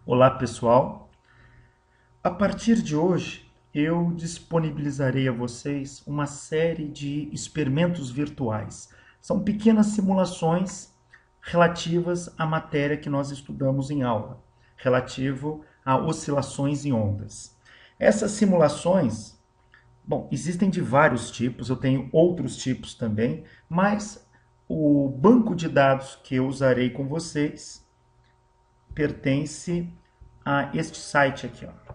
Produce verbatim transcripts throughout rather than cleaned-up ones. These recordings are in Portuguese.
Olá, pessoal. A partir de hoje, eu disponibilizarei a vocês uma série de experimentos virtuais. São pequenas simulações relativas à matéria que nós estudamos em aula, relativo a oscilações e ondas. Essas simulações, bom, existem de vários tipos, eu tenho outros tipos também, mas o banco de dados que eu usarei com vocês pertence a este site aqui, ó.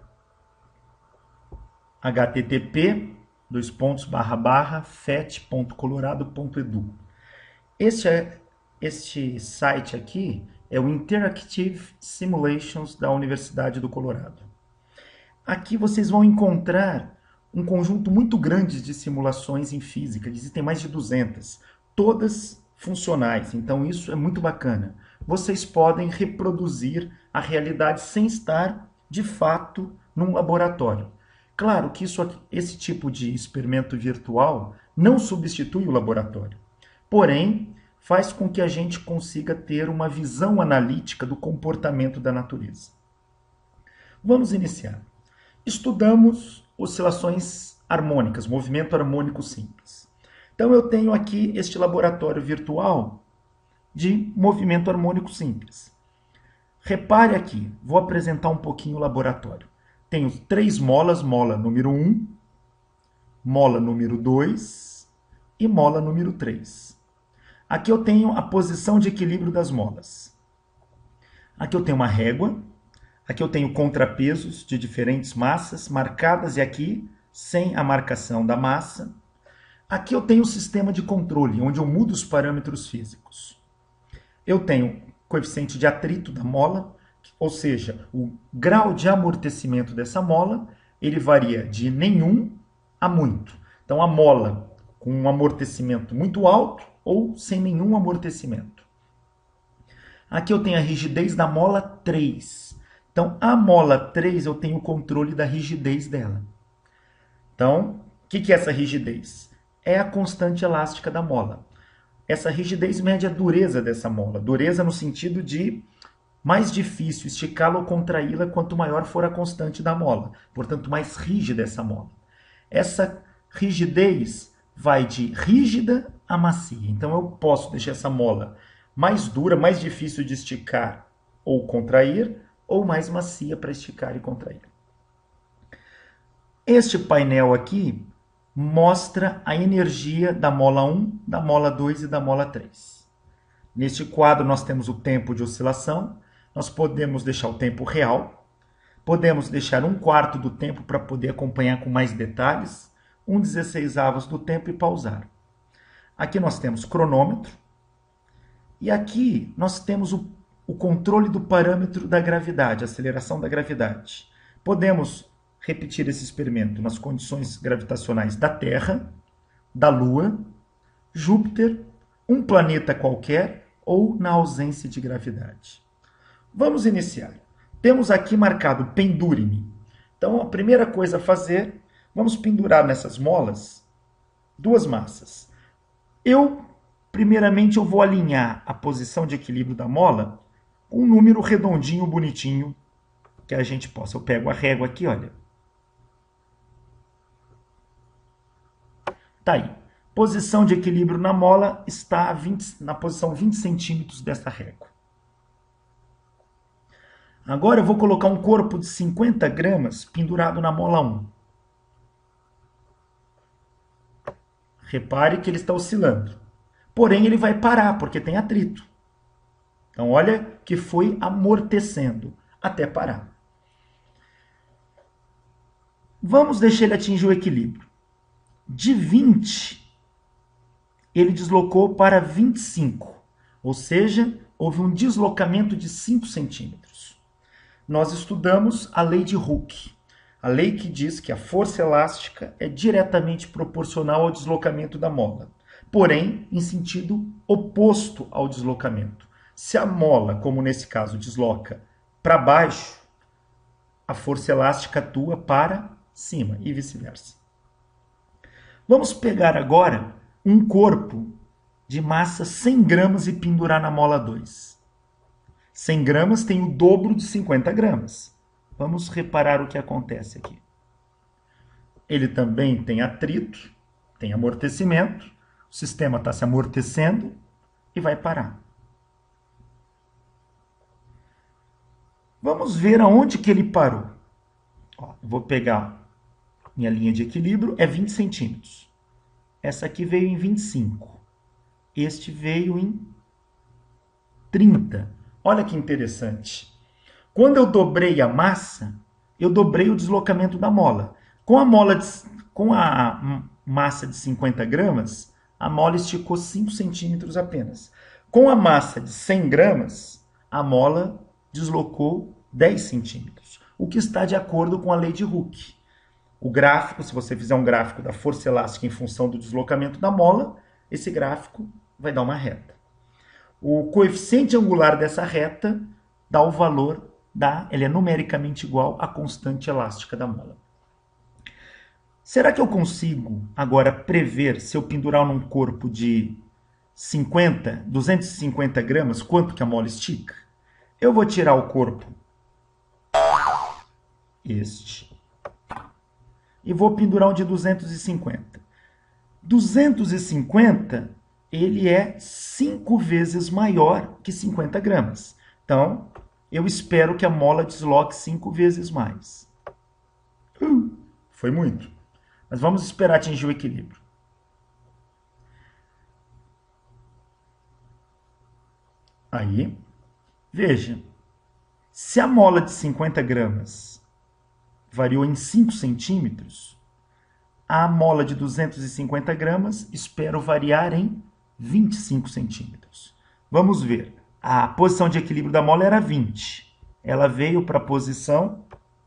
h t t p dois pontos barra barra fet ponto colorado ponto edu. Este, é, este site aqui é o Interactive Simulations da Universidade do Colorado. Aqui vocês vão encontrar um conjunto muito grande de simulações em física, existem mais de duzentas, todas funcionais, então isso é muito bacana. Vocês podem reproduzir a realidade sem estar, de fato, num laboratório. Claro que isso, esse tipo de experimento virtual não substitui o laboratório, porém faz com que a gente consiga ter uma visão analítica do comportamento da natureza. Vamos iniciar. Estudamos oscilações harmônicas, movimento harmônico simples. Então eu tenho aqui este laboratório virtual de movimento harmônico simples. Repare aqui, vou apresentar um pouquinho o laboratório. Tenho três molas, mola número um, mola número dois e mola número três. Aqui eu tenho a posição de equilíbrio das molas. Aqui eu tenho uma régua. Aqui eu tenho contrapesos de diferentes massas marcadas e aqui sem a marcação da massa. Aqui eu tenho o sistema de controle, onde eu mudo os parâmetros físicos. Eu tenho coeficiente de atrito da mola, ou seja, o grau de amortecimento dessa mola, ele varia de nenhum a muito. Então a mola com um amortecimento muito alto ou sem nenhum amortecimento. Aqui eu tenho a rigidez da mola três. Então, a mola três eu tenho o controle da rigidez dela. Então, o que é essa rigidez? É a constante elástica da mola. Essa rigidez mede a dureza dessa mola. Dureza no sentido de mais difícil esticá-la ou contraí-la quanto maior for a constante da mola. Portanto, mais rígida essa mola. Essa rigidez vai de rígida a macia. Então, eu posso deixar essa mola mais dura, mais difícil de esticar ou contrair, ou mais macia para esticar e contrair. Este painel aqui mostra a energia da mola um, da mola dois e da mola três. Neste quadro nós temos o tempo de oscilação, nós podemos deixar o tempo real, podemos deixar um quarto do tempo para poder acompanhar com mais detalhes, um dezesseisavos do tempo e pausar. Aqui nós temos cronômetro, e aqui nós temos o o controle do parâmetro da gravidade, aceleração da gravidade. Podemos repetir esse experimento nas condições gravitacionais da Terra, da Lua, Júpiter, um planeta qualquer ou na ausência de gravidade. Vamos iniciar. Temos aqui marcado pendure-me. Então, a primeira coisa a fazer, vamos pendurar nessas molas duas massas. Eu, primeiramente, eu vou alinhar a posição de equilíbrio da mola um número redondinho, bonitinho, que a gente possa. Eu pego a régua aqui, olha. Tá aí. Posição de equilíbrio na mola está a vinte, na posição vinte centímetros dessa régua. Agora eu vou colocar um corpo de cinquenta gramas pendurado na mola um. Repare que ele está oscilando. Porém, ele vai parar, porque tem atrito. Então, olha que foi amortecendo até parar. Vamos deixar ele atingir o equilíbrio. De vinte, ele deslocou para vinte e cinco. Ou seja, houve um deslocamento de cinco centímetros. Nós estudamos a lei de Hooke. A lei que diz que a força elástica é diretamente proporcional ao deslocamento da mola. Porém, em sentido oposto ao deslocamento. Se a mola, como nesse caso, desloca para baixo, a força elástica atua para cima e vice-versa. Vamos pegar agora um corpo de massa cem gramas e pendurar na mola dois. cem gramas tem o dobro de cinquenta gramas. Vamos reparar o que acontece aqui. Ele também tem atrito, tem amortecimento, o sistema está se amortecendo e vai parar. Vamos ver aonde que ele parou. Ó, vou pegar minha linha de equilíbrio, é vinte centímetros. Essa aqui veio em vinte e cinco. Este veio em trinta. Olha que interessante. Quando eu dobrei a massa, eu dobrei o deslocamento da mola. Com a, mola de, com a massa de cinquenta gramas, a mola esticou cinco centímetros apenas. Com a massa de cem gramas, a mola deslocou dez centímetros, o que está de acordo com a lei de Hooke. O gráfico, se você fizer um gráfico da força elástica em função do deslocamento da mola, esse gráfico vai dar uma reta. O coeficiente angular dessa reta dá o valor da, ele é numericamente igual à constante elástica da mola. Será que eu consigo agora prever, se eu pendurar num corpo de cinquenta, duzentos e cinquenta gramas, quanto que a mola estica? Eu vou tirar o corpo, este, e vou pendurar um de duzentos e cinquenta. duzentos e cinquenta, ele é cinco vezes maior que cinquenta gramas. Então, eu espero que a mola desloque cinco vezes mais. Uh, foi muito. Mas vamos esperar atingir o equilíbrio. Aí, veja, se a mola de cinquenta gramas variou em cinco centímetros, a mola de duzentos e cinquenta gramas espero variar em vinte e cinco centímetros. Vamos ver. A posição de equilíbrio da mola era vinte. Ela veio para a posição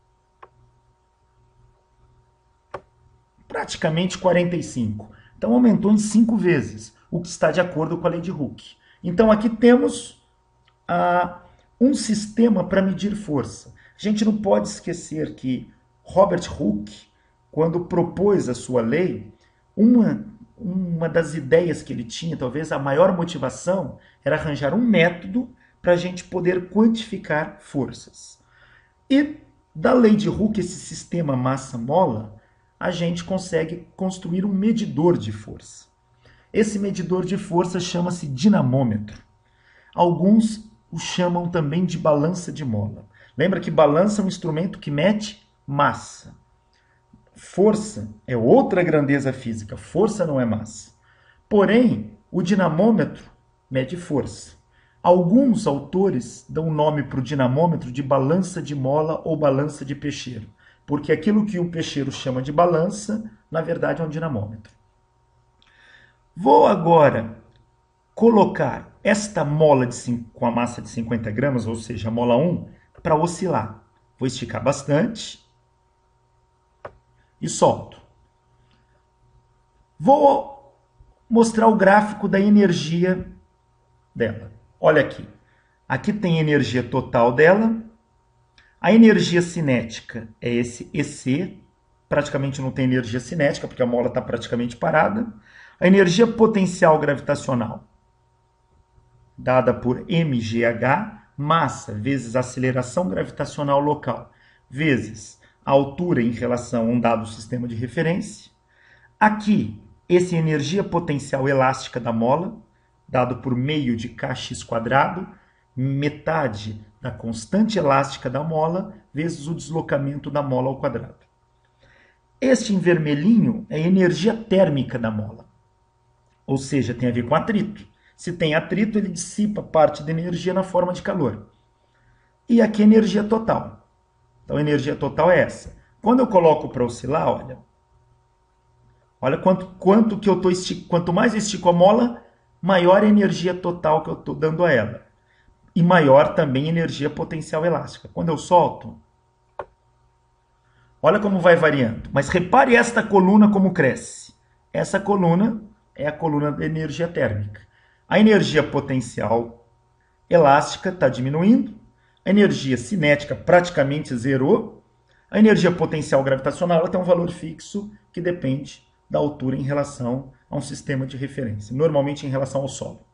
praticamente quarenta e cinco. Então, aumentou em cinco vezes, o que está de acordo com a lei de Hooke. Então, aqui temos ah, um sistema para medir força. A gente não pode esquecer que Robert Hooke, quando propôs a sua lei, uma, uma das ideias que ele tinha, talvez a maior motivação, era arranjar um método para a gente poder quantificar forças. E da lei de Hooke, esse sistema massa-mola, a gente consegue construir um medidor de força. Esse medidor de força chama-se dinamômetro. Alguns o chamam também de balança de mola. Lembra que balança é um instrumento que mede massa. Força é outra grandeza física. Força não é massa. Porém, o dinamômetro mede força. Alguns autores dão o nome para o dinamômetro de balança de mola ou balança de peixeiro. Porque aquilo que o peixeiro chama de balança, na verdade é um dinamômetro. Vou agora colocar esta mola de cinco, com a massa de cinquenta gramas, ou seja, a mola um, para oscilar. Vou esticar bastante e solto. Vou mostrar o gráfico da energia dela. Olha aqui. Aqui tem a energia total dela. A energia cinética é esse E C, praticamente não tem energia cinética, porque a mola está praticamente parada. A energia potencial gravitacional, dada por M G H, massa vezes aceleração gravitacional local, vezes a altura em relação a um dado sistema de referência. Aqui, essa energia potencial elástica da mola, dado por meio de kx quadrado, metade da constante elástica da mola vezes o deslocamento da mola ao quadrado. Este em vermelhinho é a energia térmica da mola, ou seja, tem a ver com atrito. Se tem atrito, ele dissipa parte da energia na forma de calor. E aqui a energia total. Então a energia total é essa. Quando eu coloco para oscilar, olha, olha quanto, quanto que eu estou esticando. Quanto mais eu estico a mola, maior a energia total que eu estou dando a ela. E maior também a energia potencial elástica. Quando eu solto, olha como vai variando. Mas repare esta coluna como cresce. Essa coluna é a coluna da energia térmica. A energia potencial elástica está diminuindo. A energia cinética praticamente zerou. A energia potencial gravitacional ela tem um valor fixo que depende da altura em relação a um sistema de referência, normalmente em relação ao solo.